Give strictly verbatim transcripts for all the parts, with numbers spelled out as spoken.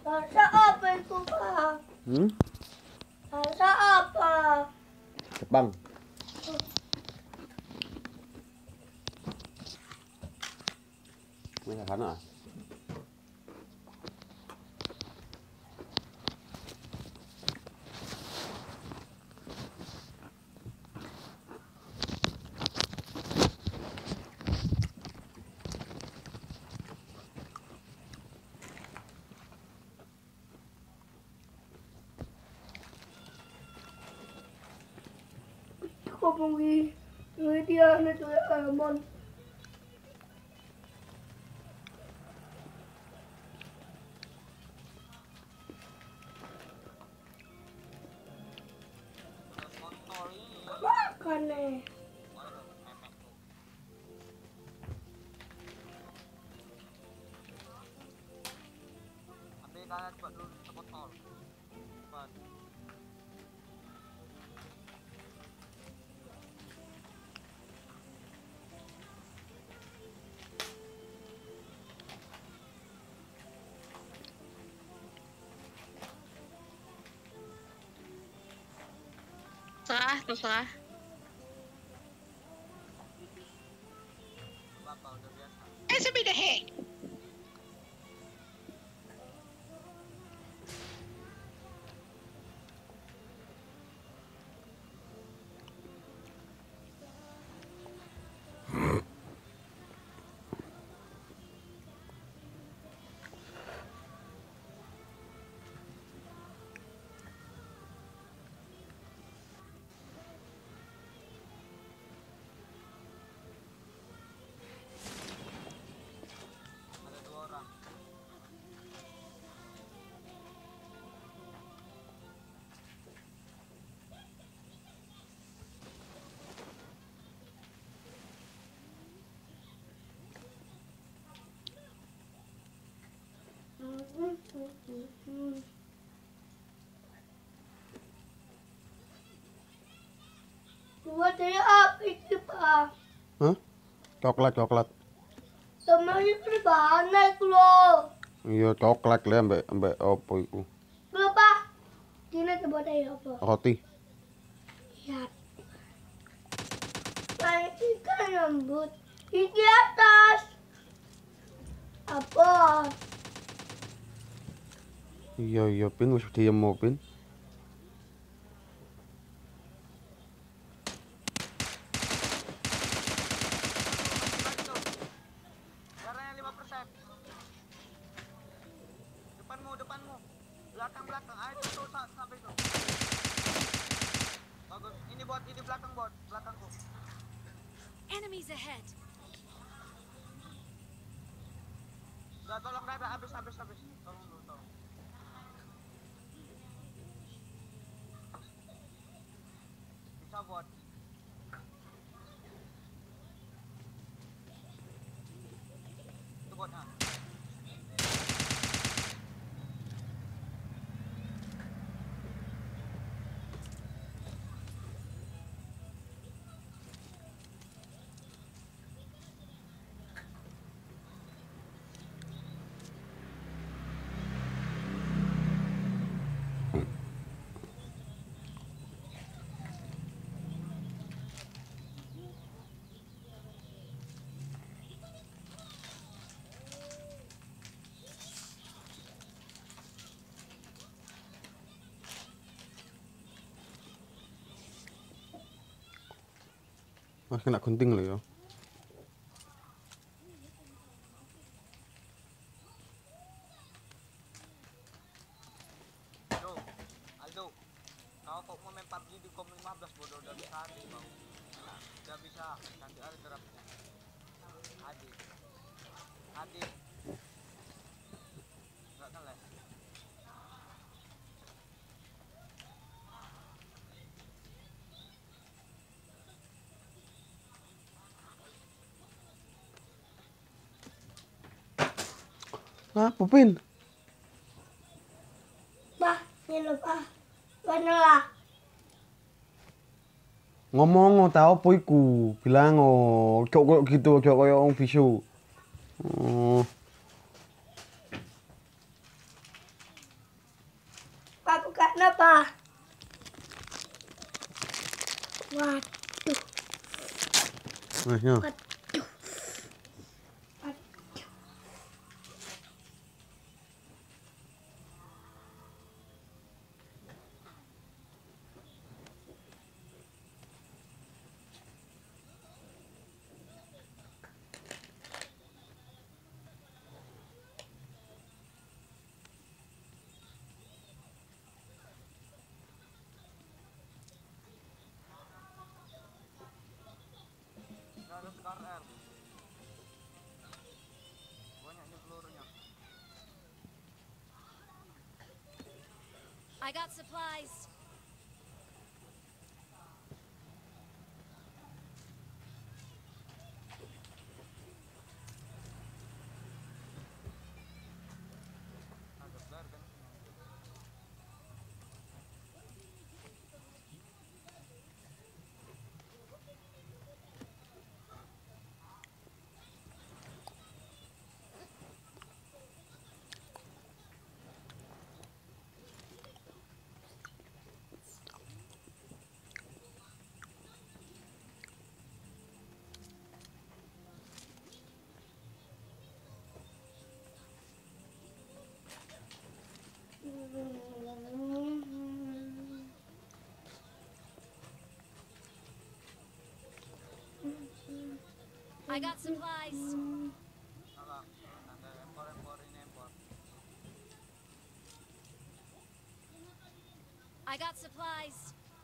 Bahasa apa itu, Pak? Hmm? Bahasa apa? Jepang. Ini kana. Ngomong di dia itu Emon. Makan nih. Ambil kanan cepat dulu ke botol. Cepat. Salah, terserah. Bapak udah biasa. Eh, sabi dah he. Ada dua orang. Buat saya apa itu, Pak? Hah? Coklat coklat. Temannya kan bahannya itu loh. Iya coklat lah mbak mbak apa iku? Berapa? Gini coba saya apa? Roti. Ya. Nah, ikan rambut. Di atas. Apa? Iya iya pin wis diemo pin. Darahnya lima persen. Depanmu, depanmu. Belakang, belakang. Ayo tuh, tuh, sa- sampai itu. Bagus. Ini bot, ini belakang bot. Belakangku. Enemies ahead. Udah, tolong Rada. Habis, habis, habis. Tolong dulu, tolong. Bisa bot. Itu bot, ah. Mas kena gunting lho ya. Aldo, Aldo, kau kok mau main P U B G di kom lima belas bodoh udah bisa habis bang. Udah bisa, nanti ada derapnya. Adik, adik, nggak kan lah. Ah, Pupin. Bah, ini loh, Pak. Vanilla. Ngomong tau apa iku? Bilang oh, cok koyo gitu, cok koyo wong bisu. Oh. kenapa? Waduh. Nah, ya. Waduh. Nggak ada Scar R. Banyaknya pelurunya. I got supplies. Ada flare kan? I got supplies. Salah. Ada empor empor ini empor. I got supplies.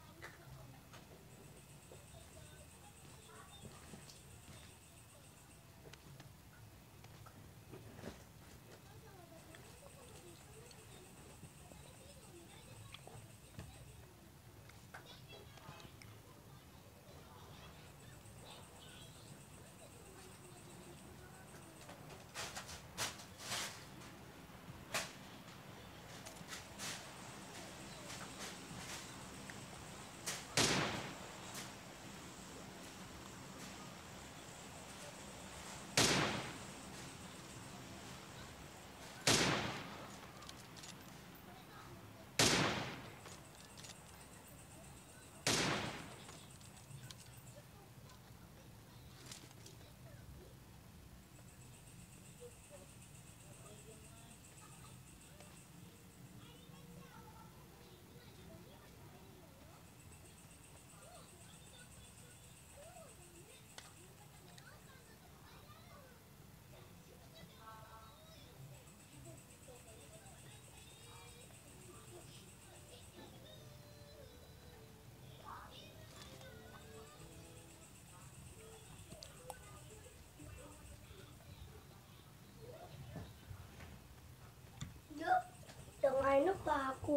Yuk, yang lain apa aku?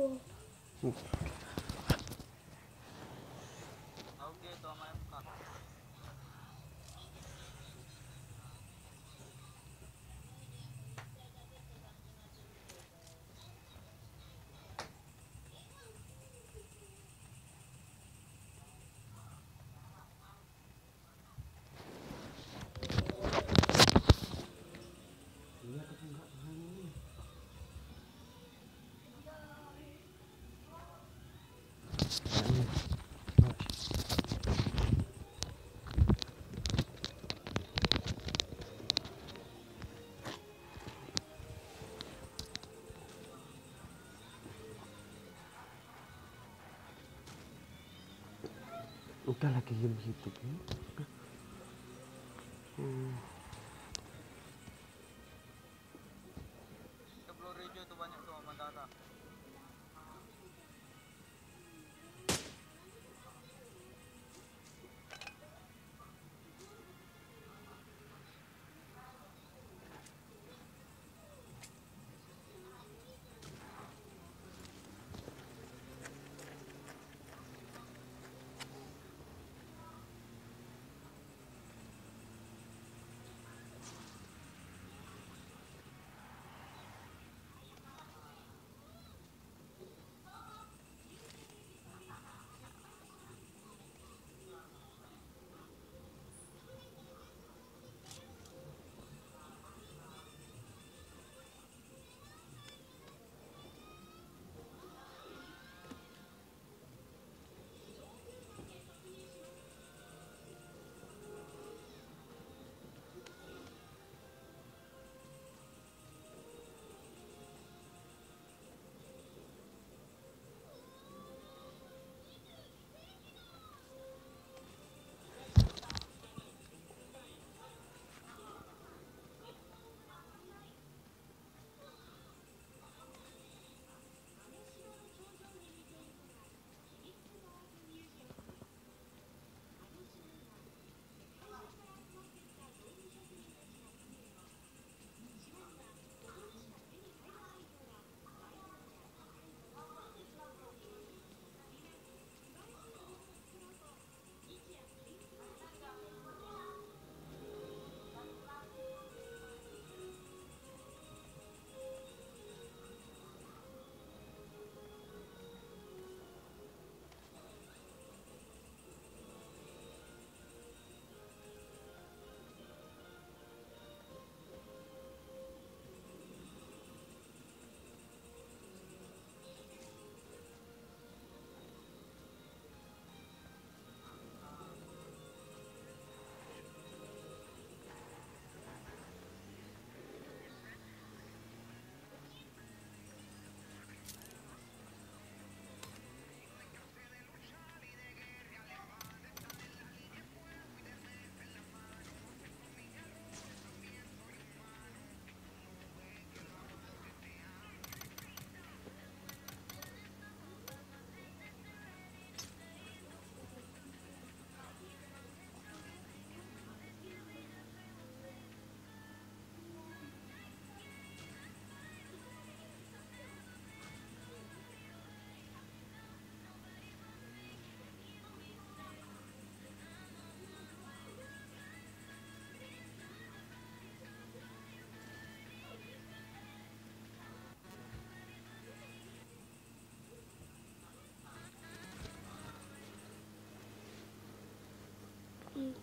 Oke, itu sama M K. Udah lagi diem gitu. Hmm. Itu peluru hijau tuh banyak tuh sama darah.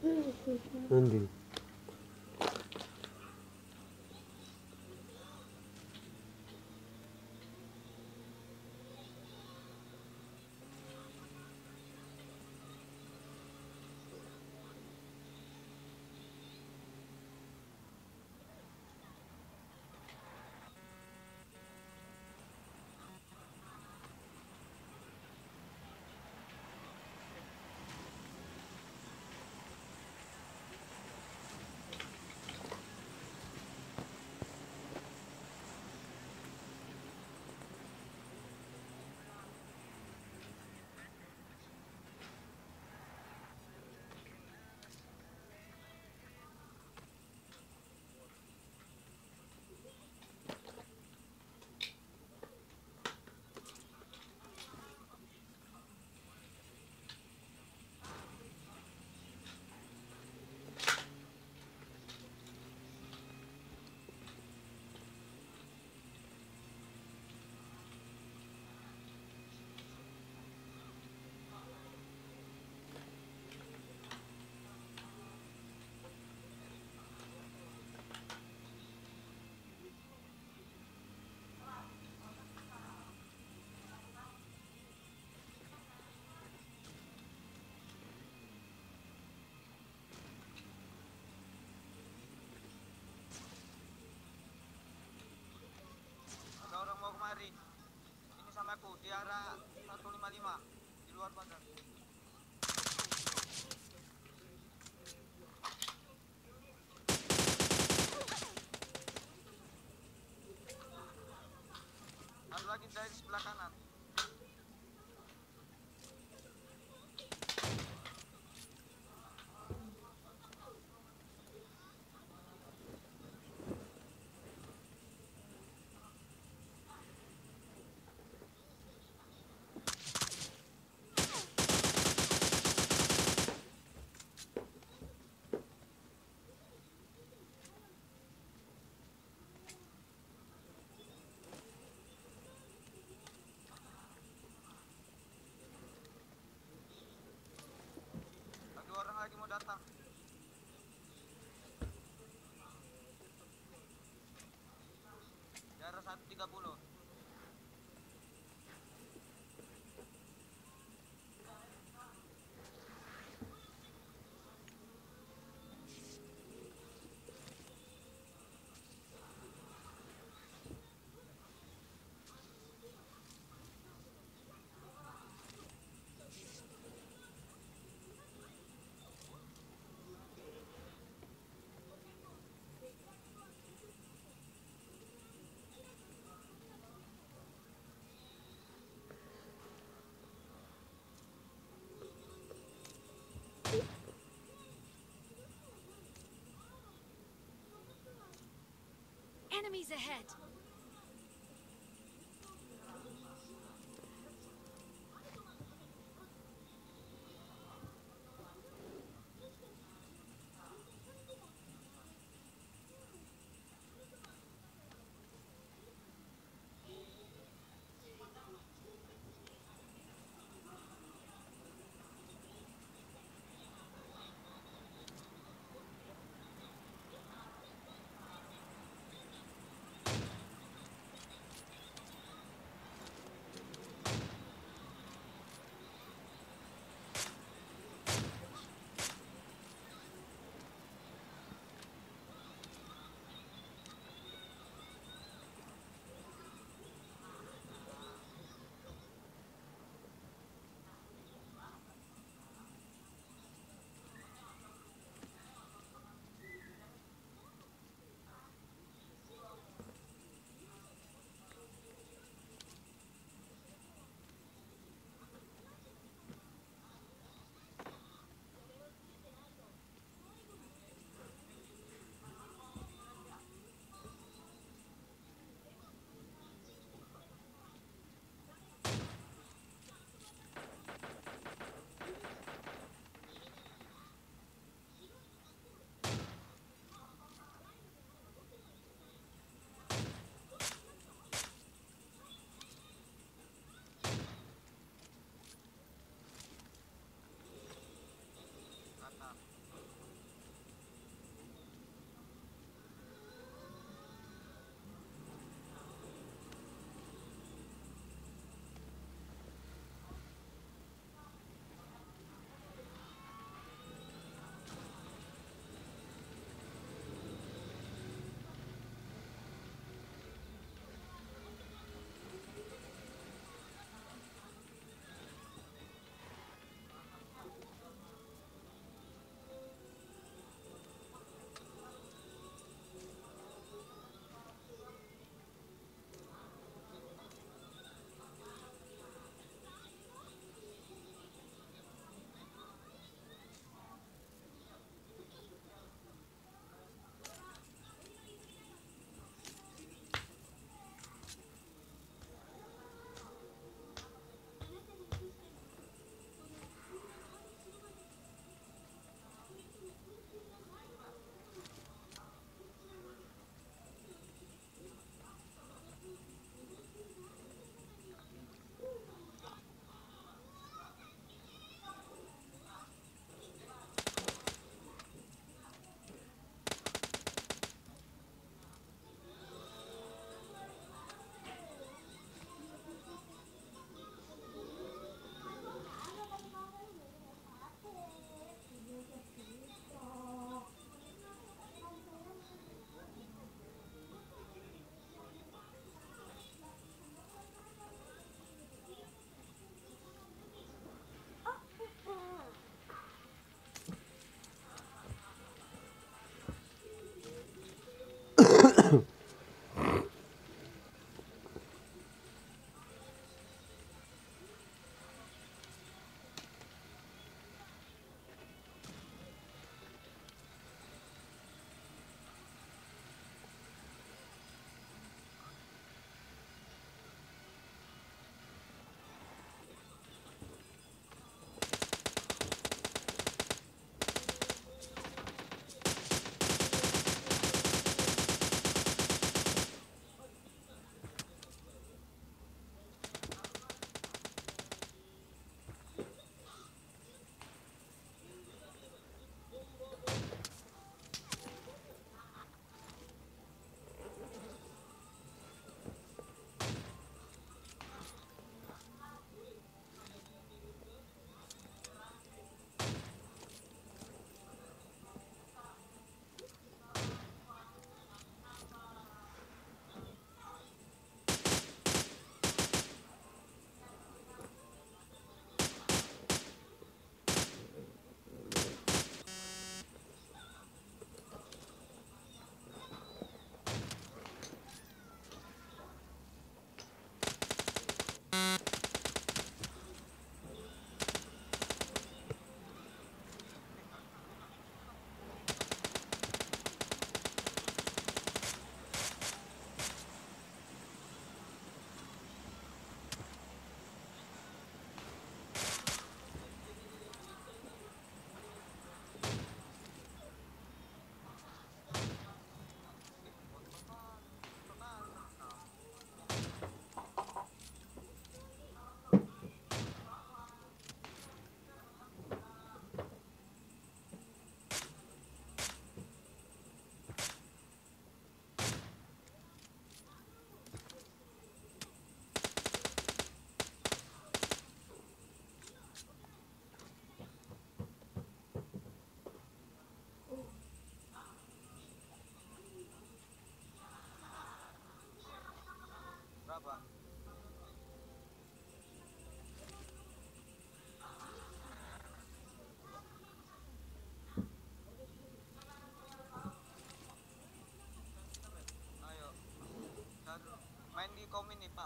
Nanti. Ada orang mau kemari. Ini sama aku di arah seratus lima puluh lima di luar pagar. Ada lagi dari sebelah kanan. Ada orang lagi mau datang. Di arah seratus tiga puluh. Enemies ahead.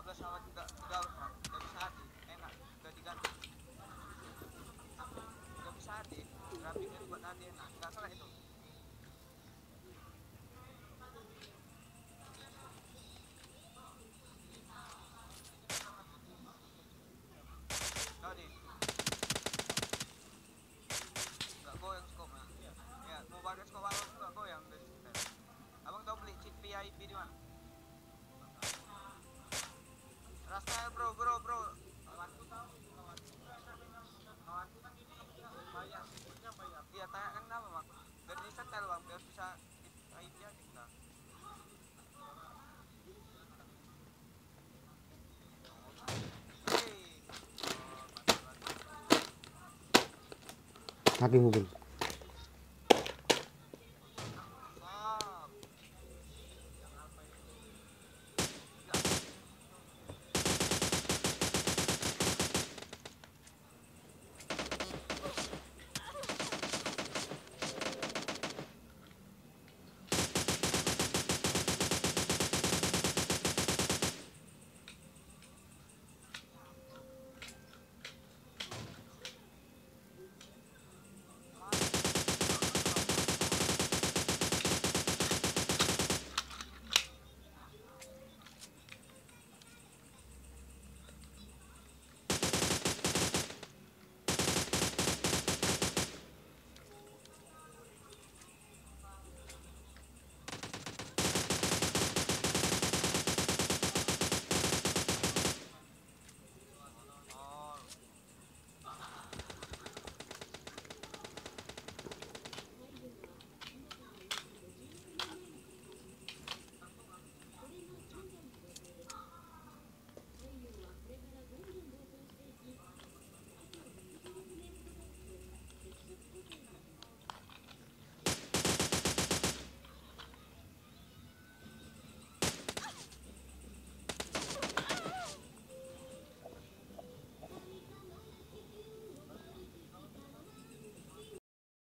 belas sama tiga tiga bang, nggak bisa hati, enak, nggak diganti, nggak bisa hati, rapinya buat hati enak, nggak salah itu. Kau nih, nggak goyang skop ya, ya mau pakai skop abang nggak goyang dari sini. Abang tahu beli cheat V I P di mana? Rasa bro bro bro. Iya tanyakan nama bang. Biar di setel bang, biar bisa I P aja kita. Mati mobil.